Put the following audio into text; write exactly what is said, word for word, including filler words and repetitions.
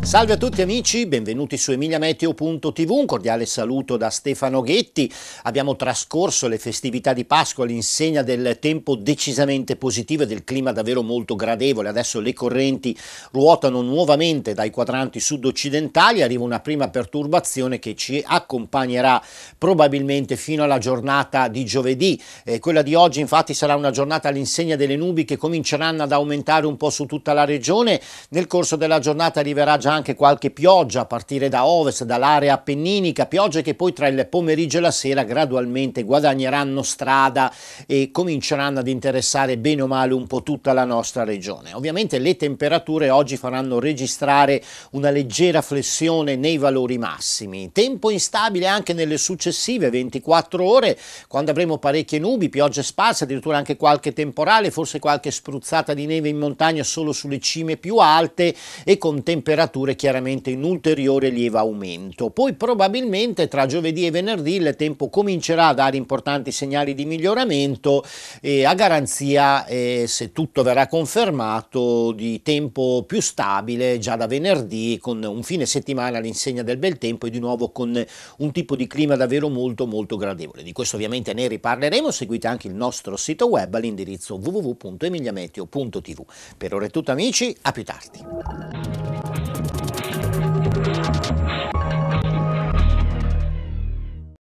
Salve a tutti amici, benvenuti su emilia-meteo punto tv, un cordiale saluto da Stefano Ghetti. Abbiamo trascorso le festività di Pasqua all'insegna del tempo decisamente positivo e del clima davvero molto gradevole. Adesso le correnti ruotano nuovamente dai quadranti sud-occidentali, arriva una prima perturbazione che ci accompagnerà probabilmente fino alla giornata di giovedì. Eh, quella di oggi infatti sarà una giornata all'insegna delle nubi che cominceranno ad aumentare un po' su tutta la regione. Nel corso della giornata arriverà già anche qualche pioggia a partire da ovest, dall'area appenninica, piogge che poi tra il pomeriggio e la sera gradualmente guadagneranno strada e cominceranno ad interessare bene o male un po' tutta la nostra regione. Ovviamente le temperature oggi faranno registrare una leggera flessione nei valori massimi. Tempo instabile anche nelle successive ventiquattro ore, quando avremo parecchie nubi, piogge sparse, addirittura anche qualche temporale, forse qualche spruzzata di neve in montagna solo sulle cime più alte e con temperature chiaramente in ulteriore lieve aumento. Poi probabilmente tra giovedì e venerdì il tempo comincerà a dare importanti segnali di miglioramento e a garanzia, eh, se tutto verrà confermato, di tempo più stabile già da venerdì, con un fine settimana all'insegna del bel tempo e di nuovo con un tipo di clima davvero molto molto gradevole. Di questo ovviamente ne riparleremo, seguite anche il nostro sito web all'indirizzo w w w punto emilia meteo punto tv. Per ora è tutto amici, a più tardi.